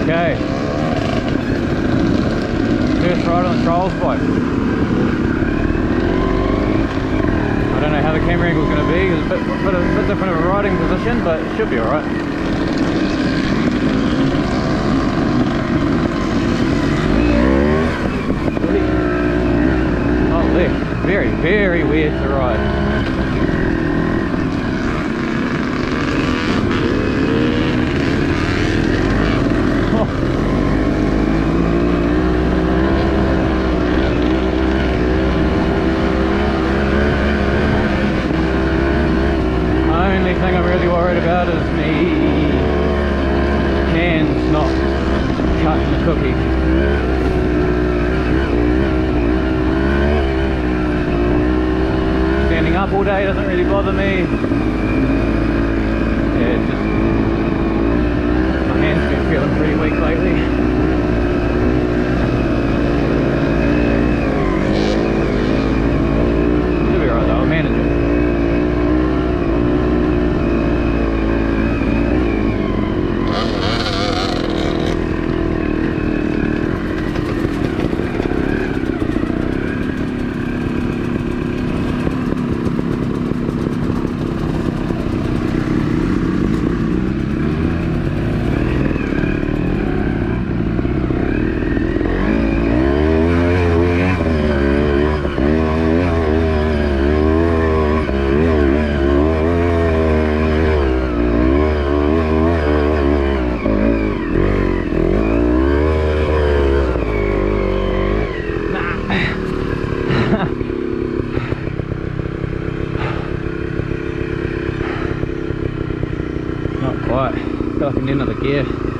Okay. First ride on the trials bike. I don't know how the camera angle is going to be. It's a bit different of a riding position, but it should be alright. Not left. Very, very weird to ride. All day doesn't really bother me. Yeah, it's just my hands been feeling pretty weak lately. It'll be alright though, I'll manage it. Right, feel like I need another gear.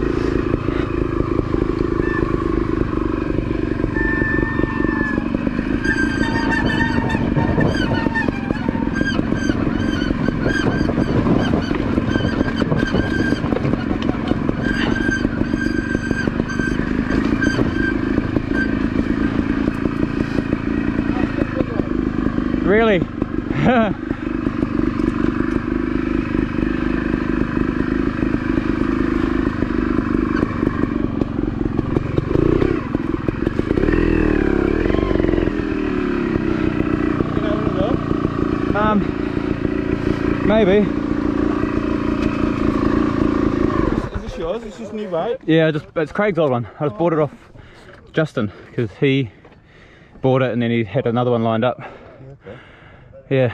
Really? Maybe. Is this yours? Is this new bike? Yeah, it's Craig's old one. I just bought it off Justin because he bought it and then he had another one lined up. Okay. Yeah.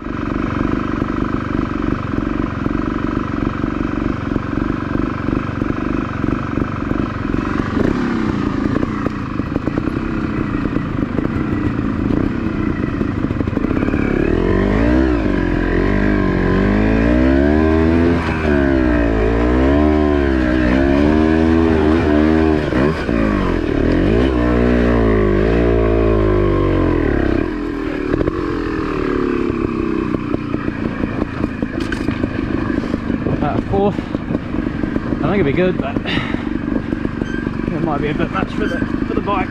Fourth, I think it'd be good, but it might be a bit much for the bike.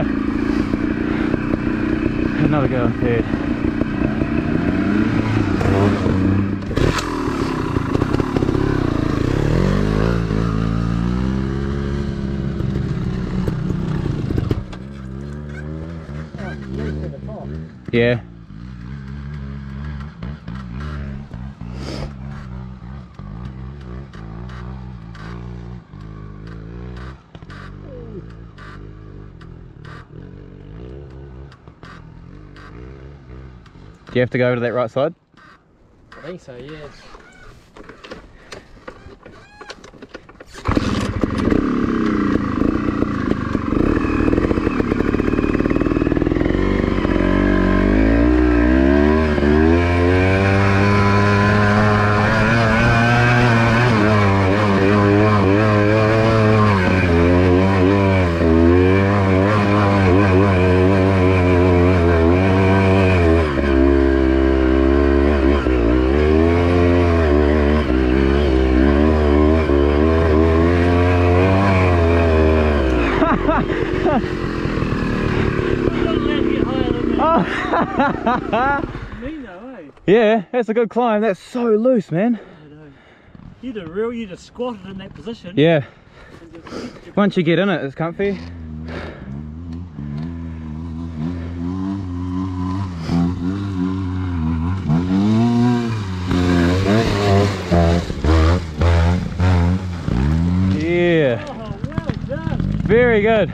Another go on third. Yeah. Do you have to go over to that right side? I think so, yes. Yeah, that's a good climb. That's so loose, man. I know. You'd have squatted in that position. Yeah. And Once you get in it, it's comfy. Yeah. Oh, well done. Very good.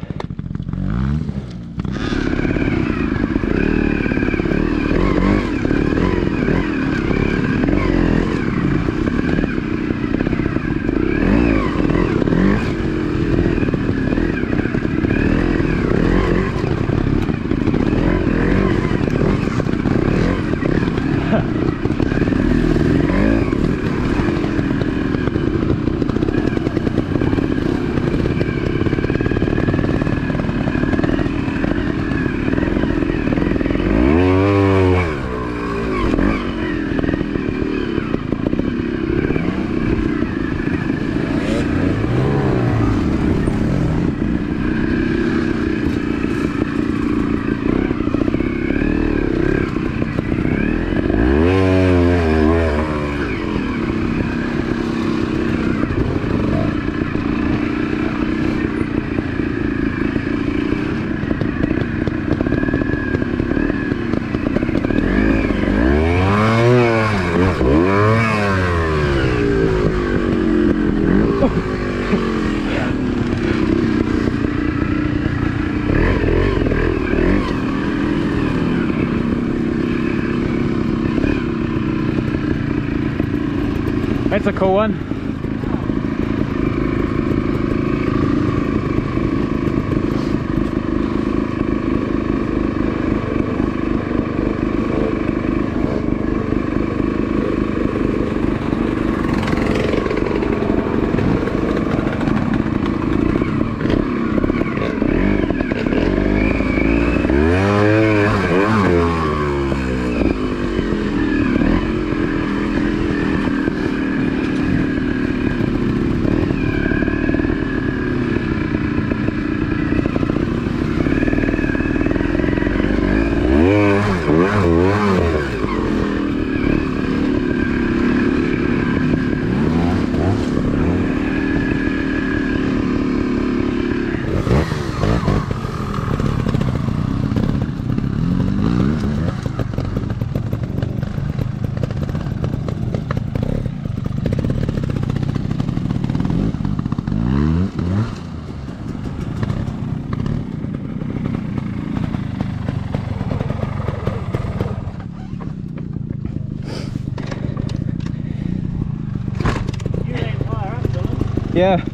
That's a cool one. Yeah.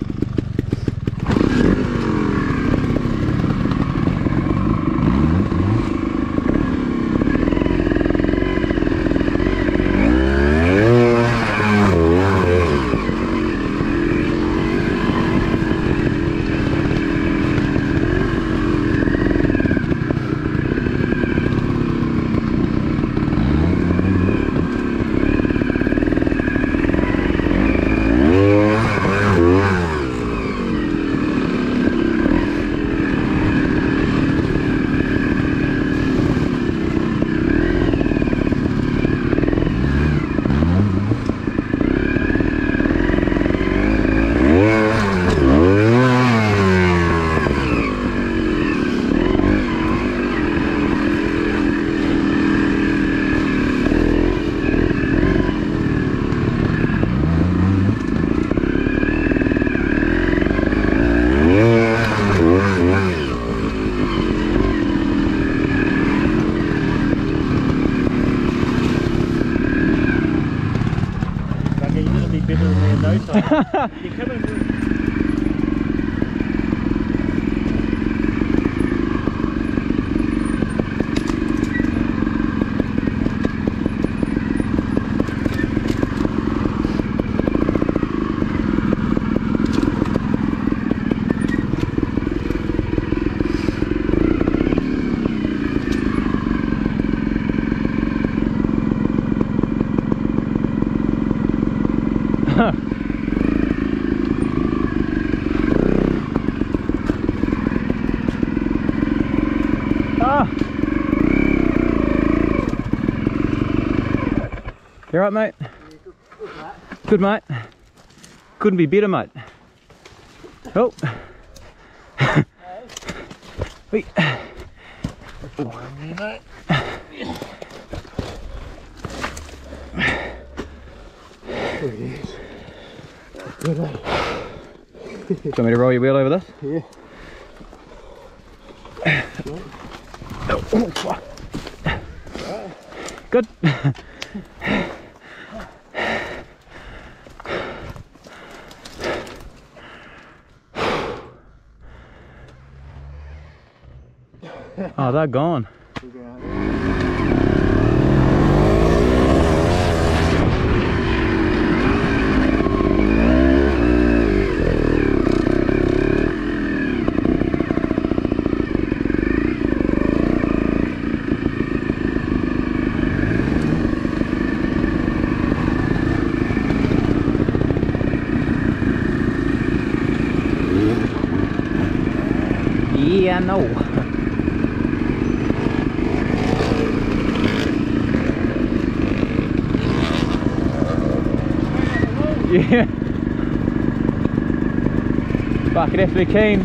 You're coming through. You alright, mate? Good, mate. Couldn't be better, mate. Oh. Wait. Good. Do you want me to roll your wheel over this? Yeah. Good. Oh, they're gone. Yeah, I know. Yeah. But I could definitely keen.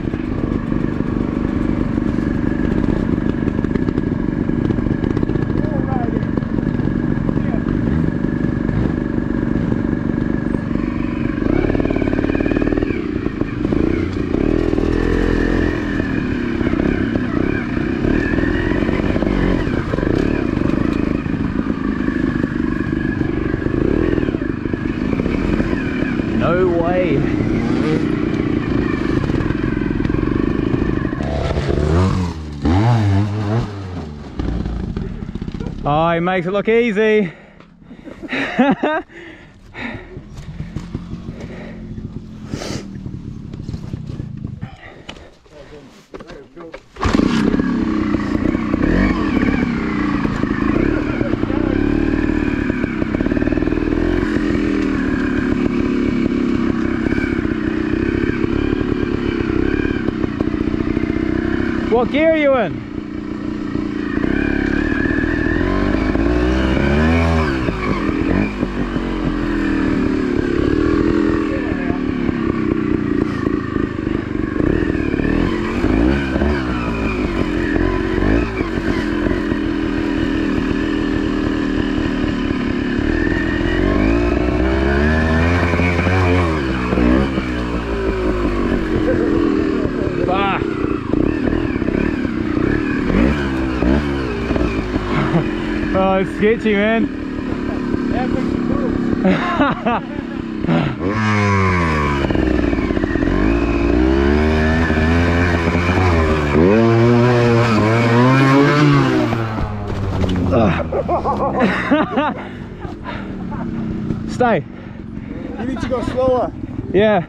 No way. Oh, he makes it look easy. What gear are you in? Bah. Oh, it's sketchy, man. Stay. You need to go slower. Yeah.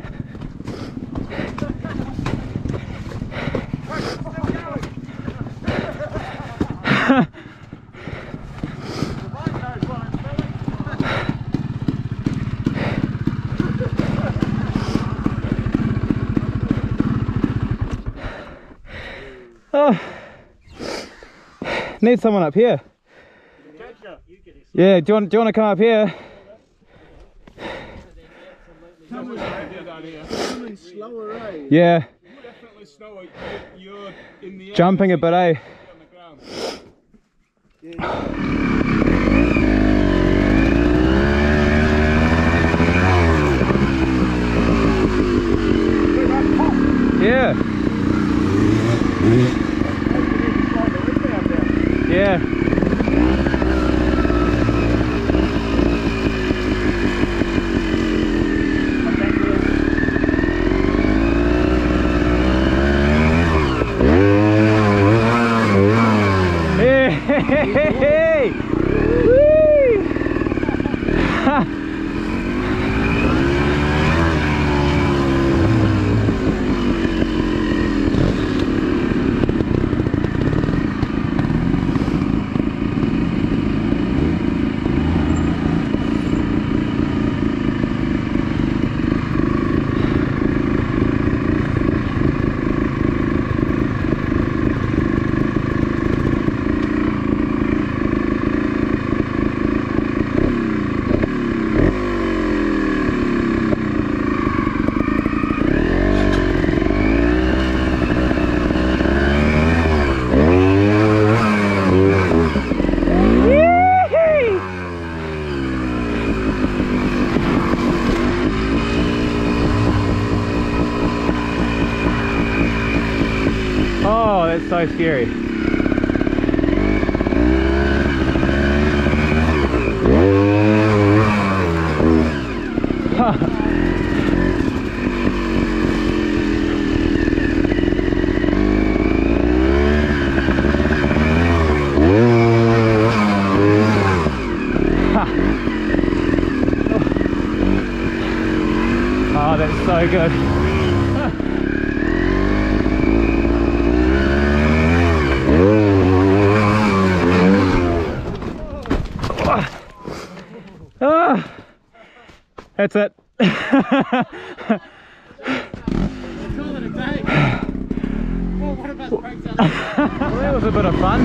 Oh, need someone up here. Yeah, do you want to come up here? Coming slower, right? Yeah, Definitely slower. You're in the air. jumping a bit, eh? On the ground. Yeah. Yeah. Hey! Whee! Ha! Oh, that's so scary. Oh, that's so good. That's it. Call it a day. Well, what about the breaks out? Well, that was a bit of fun.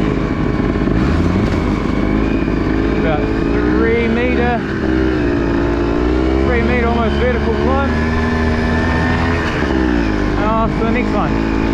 About 3 metre almost vertical climb. And off to the next one.